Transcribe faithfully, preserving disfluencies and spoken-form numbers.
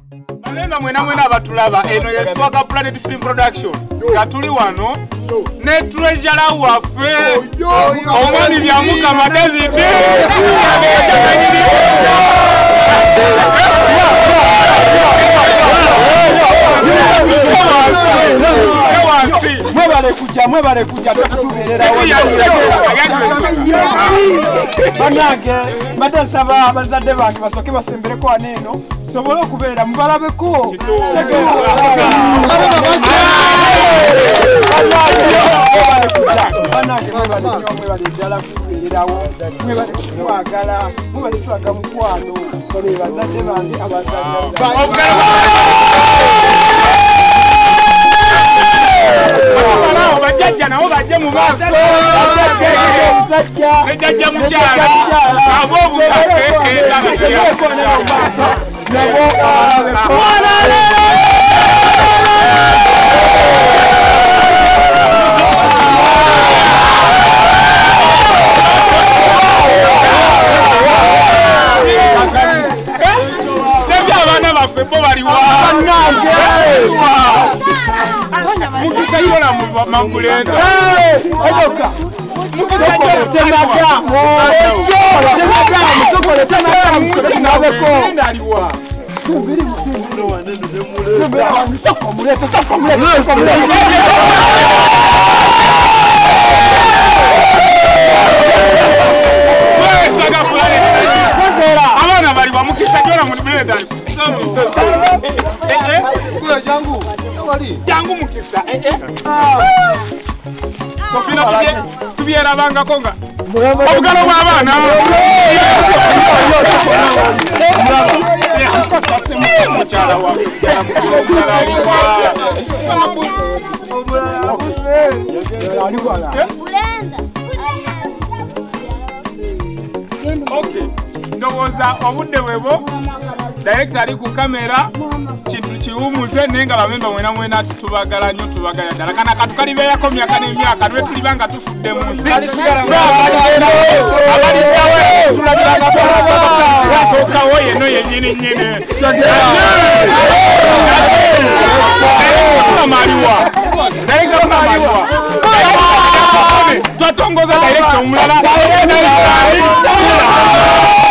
Banenga mwena mwena abatulaba eno ye Swagga Planet Film Production katuli wano ne treasure waffe omwani byamuka ma David mwebale kuja mwebale kuja tukuberera banange badde nsaba abazadde bange basoke basembereko waneno sobole okubeera mubalabeko banange mwebale nnyo mwebale ddala kubererawo mwebale twagala mwebale twaga mukwano bale bazadde bange abazadde bajjajja nabo bajje mu maaso bajjajja mukyala abo abaana baffe bo baliwa mukisa yona mamulenda edoka mukisa yona temaga temaga musokole temaga musokole nabeko ndaliwa subiri musimbi no wanene demule subiri musoko mulete soko mulete soko mulete Swagga Planet abana bali wa mukisa yona mulenda Kuya jangu wali jangu mukisa eh eh Sofina tubye tubyera banga konga obugalo bw'abaana mukyala wa okay ndowooza obudde bwebo director ali ku kamera kintu kiwumuze nenga bamemba mwena mwena ati tubagala nnyo tubagala ddala kana katukalibe yakomyaka n'emyaka lwe tulibanga tufudde mu nsi tulabiragaasookawo yeno yennyini nnyini maliwa director maliwa twatongoza director omulala